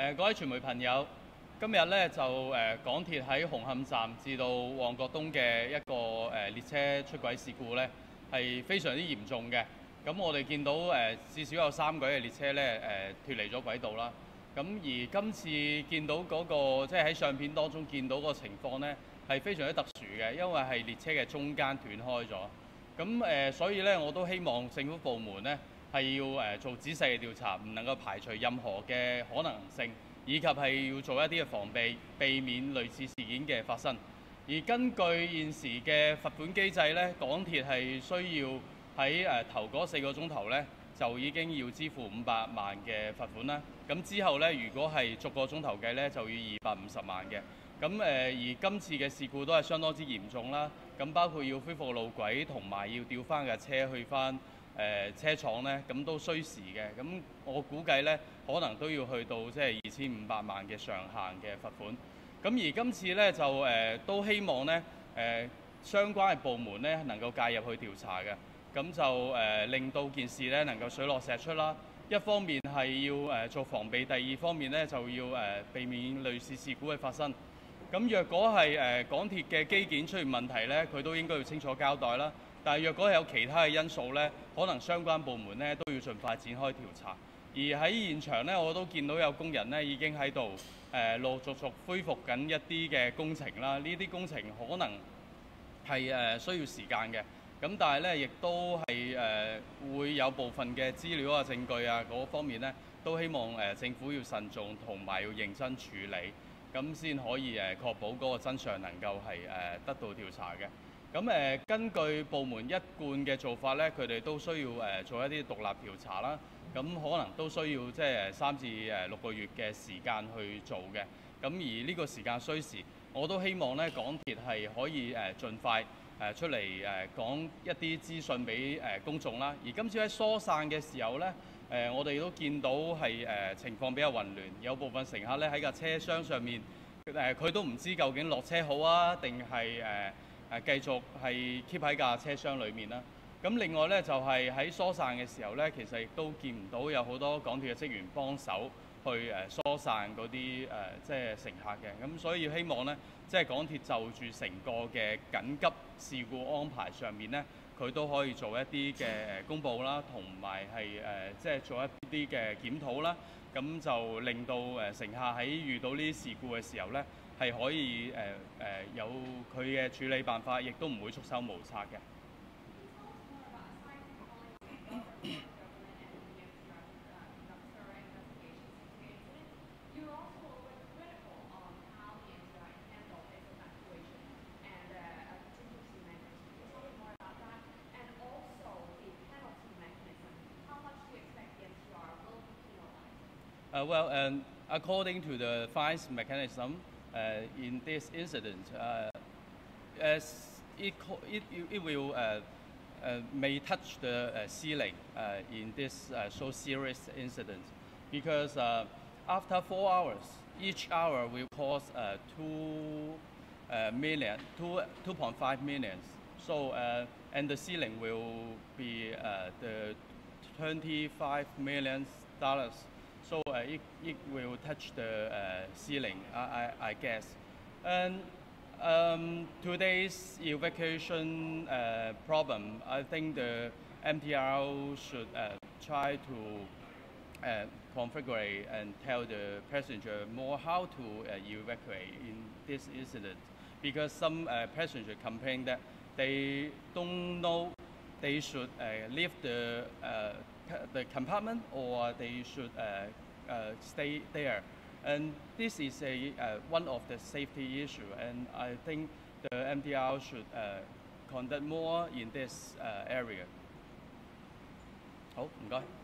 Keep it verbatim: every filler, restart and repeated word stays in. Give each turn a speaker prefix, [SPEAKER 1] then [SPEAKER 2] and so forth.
[SPEAKER 1] 誒各位傳媒朋友，今日咧就誒、呃、港鐵喺紅磡站至到旺角東嘅一個誒、呃、列車出軌事故咧，係非常之嚴重嘅。咁我哋見到誒、呃、至少有三軌嘅列車咧誒脫離咗軌道啦。咁而今次見到嗰、那個即係喺相片當中見到個情況咧，係非常之特殊嘅，因為係列車嘅中間斷開咗。咁誒、呃，所以咧我都希望政府部門咧係要誒、呃、做仔細嘅調查，唔能夠排除任何嘅可能性，以及係要做一啲嘅防備，避免類似事件嘅發生。而根據現時嘅罰款機制咧，港鐵係需要喺誒、呃、頭嗰四個鐘頭咧就已經要支付五百萬嘅罰款啦。咁之後咧，如果係逐個鐘頭計咧，就要二百五十萬嘅。咁誒、呃、而今次嘅事故都係相當之嚴重啦。咁包括要恢復路軌，同埋要調翻架車去翻誒、呃、車廠咧，咁都需時嘅。咁我估計咧，可能都要去到即係二千五百萬嘅上限嘅罰款。咁而今次咧就誒、呃、都希望咧誒、呃、相關嘅部門咧能夠介入去調查嘅。咁就誒、呃、令到件事咧能夠水落石出啦。一方面係要誒、呃、做防備，第二方面咧就要誒、呃、避免類似事故嘅發生。咁若果係誒、呃、港鐵嘅機件出現問題咧，佢都應該要清楚交代啦。但係若果係有其他嘅因素咧，可能相關部門咧都要盡快展開調查。而喺現場咧，我都見到有工人咧已經喺度誒陸陸續續恢復緊一啲嘅工程啦。呢啲工程可能係誒、呃、需要時間嘅。咁但係咧，亦都係誒、呃、會有部分嘅資料啊、證據啊嗰方面咧，都希望誒、呃、政府要慎重同埋要認真處理，咁先可以誒、呃、確保嗰個真相能夠係誒、呃、得到調查嘅。咁誒、呃、根據部門一貫嘅做法咧，佢哋都需要誒、呃、做一啲獨立調查啦。咁可能都需要即係三至誒六個月嘅時間去做嘅。咁而呢個時間需時，我都希望咧港鐵係可以誒、呃、盡快誒出嚟誒講一啲資訊俾誒公眾啦。而今次喺疏散嘅時候咧，誒、呃、我哋都見到係誒、呃、情況比較混亂，有部分乘客咧喺架車廂上面誒，佢、呃、都唔知究竟落車好啊，定係誒誒繼續係 keep 喺架車廂裡面啦。咁另外咧就係、是、喺疏散嘅時候咧，其實亦都見唔到有好多港鐵嘅職員幫手去誒疏散嗰啲誒即係乘客嘅。咁所以希望咧，即係港鐵就住成個嘅緊急事故安排上面咧，佢都可以做一啲嘅誒公佈啦，同埋係誒即係做一啲嘅檢討啦。咁就令到誒乘客喺遇到呢啲事故嘅時候咧，係可以誒誒、呃、有佢嘅處理辦法，亦都唔會束手無策嘅。Uh, well, um, according to the fines mechanism uh, in this incident, uh, as it, it, it will uh, uh, may touch the uh, ceiling uh, in this uh, so serious incident, because uh, after four hours, each hour will cost uh, two uh, million, two two point five million. So uh, and the ceiling will be uh, the twenty-five million dollars. So uh, it, it will touch the uh, ceiling, I, I, I guess. And um, today's evacuation uh, problem, I think the M T R O should uh, try to uh, configure and tell the passenger more how to uh, evacuate in this incident, because some uh, passengers complain that they don't know they should uh, leave the uh, the compartment or they should uh, uh, stay there, and this is a uh, one of the safety issue, and I think the M T R should uh, conduct more in this uh, area. 好，唔該。